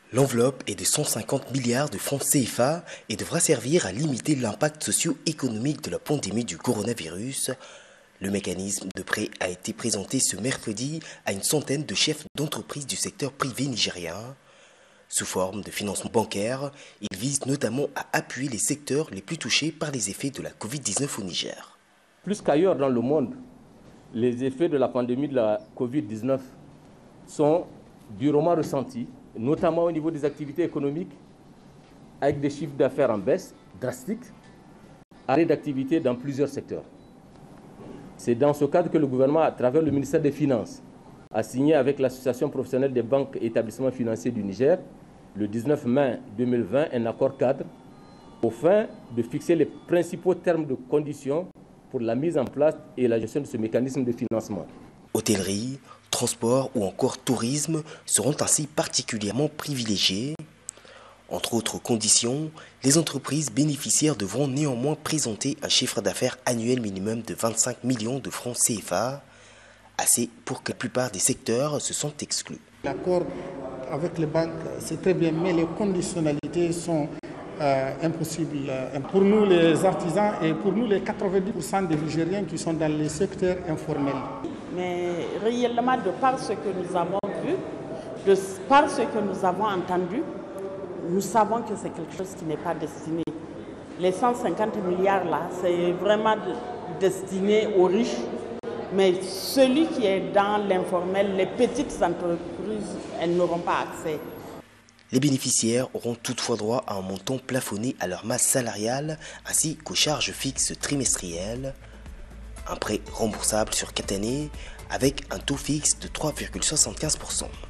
L'enveloppe est de 150 milliards de francs CFA et devra servir à limiter l'impact socio-économique de la pandémie du coronavirus. Le mécanisme de prêt a été présenté ce mercredi à une centaine de chefs d'entreprises du secteur privé nigérien. Sous forme de financement bancaire, il vise notamment à appuyer les secteurs les plus touchés par les effets de la Covid-19 au Niger. Plus qu'ailleurs dans le monde, les effets de la pandémie de la Covid-19 sont durement ressentis, notamment au niveau des activités économiques, avec des chiffres d'affaires en baisse drastique, arrêt d'activité dans plusieurs secteurs. C'est dans ce cadre que le gouvernement, à travers le ministère des Finances, a signé avec l'Association professionnelle des banques et établissements financiers du Niger, le 19 mai 2020, un accord cadre aux fins de fixer les principaux termes de conditions pour la mise en place et la gestion de ce mécanisme de financement. Hôtellerie, transport ou encore tourisme seront ainsi particulièrement privilégiés. Entre autres conditions, les entreprises bénéficiaires devront néanmoins présenter un chiffre d'affaires annuel minimum de 25 millions de francs CFA, assez pour que la plupart des secteurs se sentent exclus. L'accord avec les banques, c'est très bien, mais les conditionnalités sont impossibles. Pour nous, les artisans, et pour nous, les 90% des Nigériens qui sont dans les secteurs informels. Mais réellement, de par ce que nous avons vu, de par ce que nous avons entendu, nous savons que c'est quelque chose qui n'est pas destiné. Les 150 milliards là, c'est vraiment destiné aux riches. Mais celui qui est dans l'informel, les petites entreprises, elles n'auront pas accès. Les bénéficiaires auront toutefois droit à un montant plafonné à leur masse salariale ainsi qu'aux charges fixes trimestrielles. Un prêt remboursable sur 4 années avec un taux fixe de 3,75%.